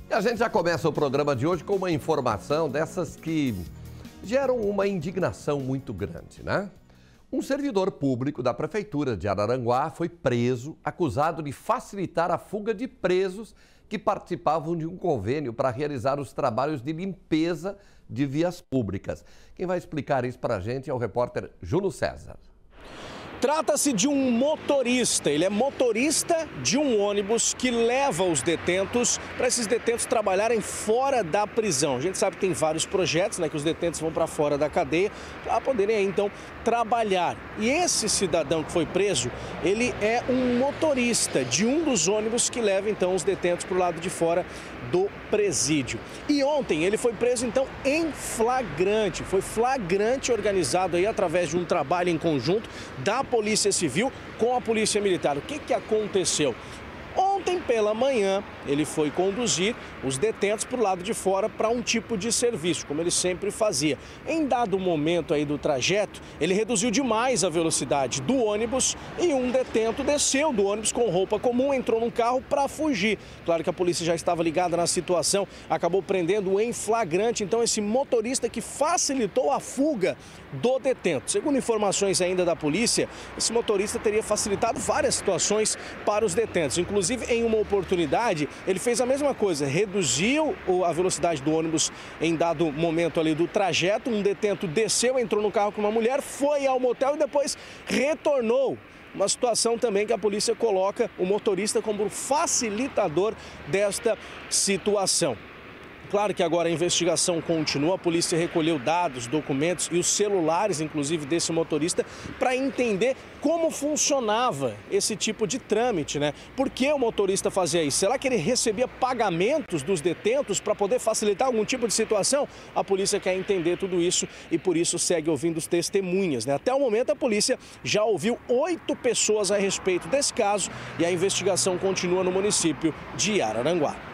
E a gente já começa o programa de hoje com uma informação dessas que geram uma indignação muito grande, né? Um servidor público da Prefeitura de Araranguá foi preso, acusado de facilitar a fuga de presos que participavam de um convênio para realizar os trabalhos de limpeza de vias públicas. Quem vai explicar isso para a gente é o repórter Júlio César. Trata-se de um motorista, ele é motorista de um ônibus que leva os detentos para esses detentos trabalharem fora da prisão. A gente sabe que tem vários projetos, né, que os detentos vão para fora da cadeia para poderem então trabalhar. E esse cidadão que foi preso, ele é um motorista de um dos ônibus que leva então os detentos para o lado de fora do presídio. E ontem ele foi preso então em flagrante, foi flagrante organizado aí através de um trabalho em conjunto da Polícia Civil com a Polícia Militar. O que aconteceu? Ontem pela manhã, ele foi conduzir os detentos para o lado de fora para um tipo de serviço, como ele sempre fazia. Em dado momento aí do trajeto, ele reduziu demais a velocidade do ônibus e um detento desceu do ônibus com roupa comum, entrou num carro para fugir. Claro que a polícia já estava ligada na situação, acabou prendendo em flagrante, então, esse motorista que facilitou a fuga do detento. Segundo informações ainda da polícia, esse motorista teria facilitado várias situações para os detentos. Inclusive, em uma oportunidade, ele fez a mesma coisa, reduziu a velocidade do ônibus em dado momento ali do trajeto, um detento desceu, entrou no carro com uma mulher, foi ao motel e depois retornou. Uma situação também que a polícia coloca o motorista como facilitador desta situação. Claro que agora a investigação continua, a polícia recolheu dados, documentos e os celulares, inclusive, desse motorista, para entender como funcionava esse tipo de trâmite, né? Por que o motorista fazia isso? Será que ele recebia pagamentos dos detentos para poder facilitar algum tipo de situação? A polícia quer entender tudo isso e por isso segue ouvindo os testemunhas, né? Até o momento a polícia já ouviu 8 pessoas a respeito desse caso e a investigação continua no município de Araranguá.